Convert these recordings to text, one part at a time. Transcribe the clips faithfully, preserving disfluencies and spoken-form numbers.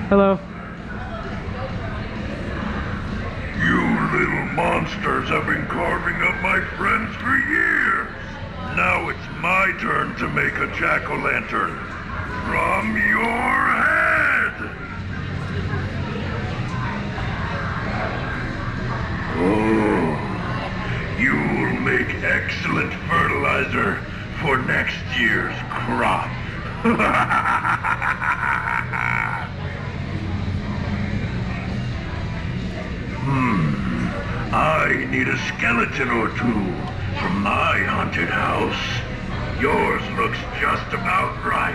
Hello. You little monsters have been carving up my friends for years. Now it's my turn to make a jack-o'-lantern from your head. Oh, you'll make excellent fertilizer for next year's crop. Hmm, I need a skeleton or two for my haunted house. Yours looks just about right.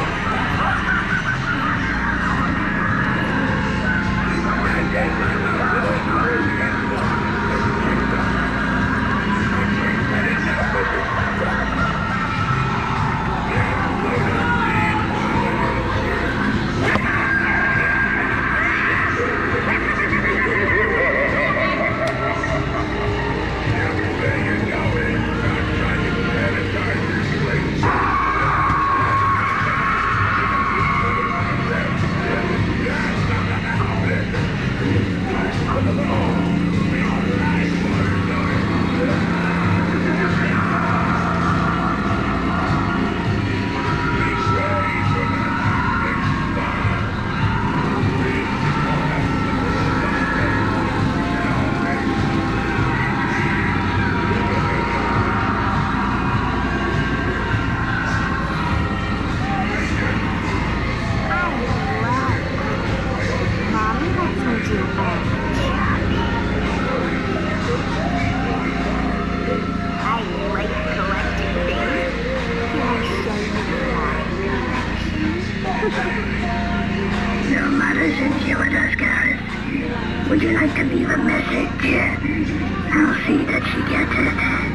Yeah. like to leave a message? I'll see that she gets it.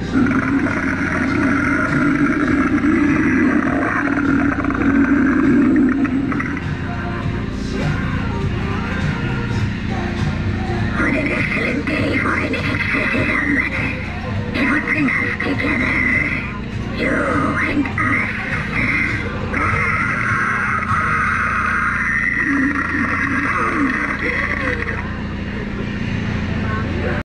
What an excellent day for an exorcism. It would bring us together. You and us.